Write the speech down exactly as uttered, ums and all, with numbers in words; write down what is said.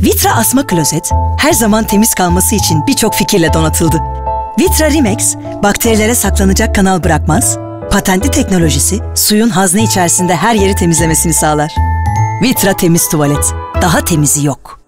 Vitra asma klozet her zaman temiz kalması için birçok fikirle donatıldı. Vitra Rimex, bakterilere saklanacak kanal bırakmaz, patentli teknolojisi suyun hazne içerisinde her yeri temizlemesini sağlar. Vitra temiz tuvalet, daha temizi yok.